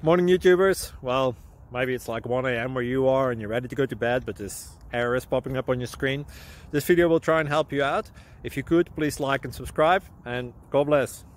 Morning YouTubers. Well, maybe it's like 1 a.m. where you are and you're ready to go to bed, but this error is popping up on your screen. This video will try and help you out. If you could, please like and subscribe, and God bless.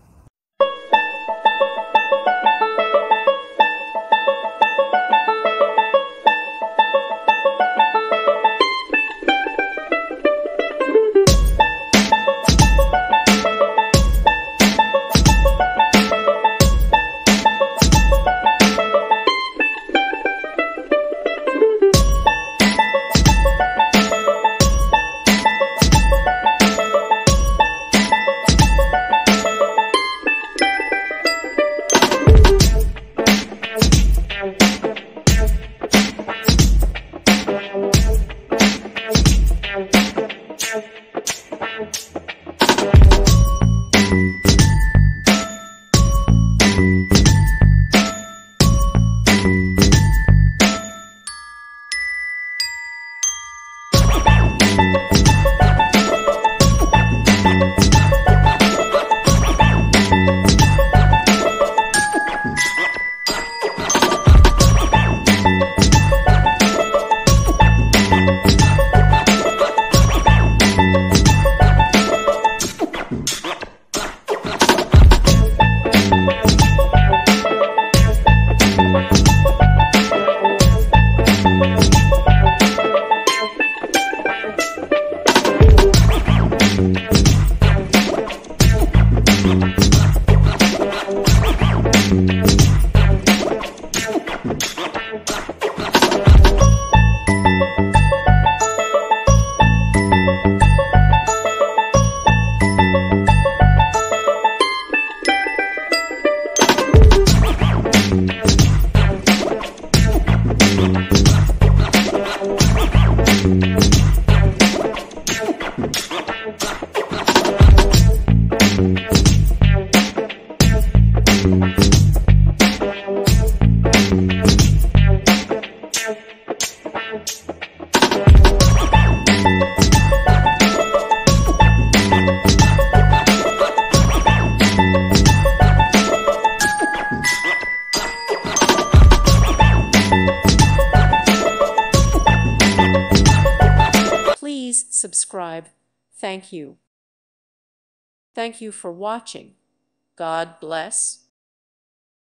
Please subscribe. Thank you. Thank you for watching. God bless.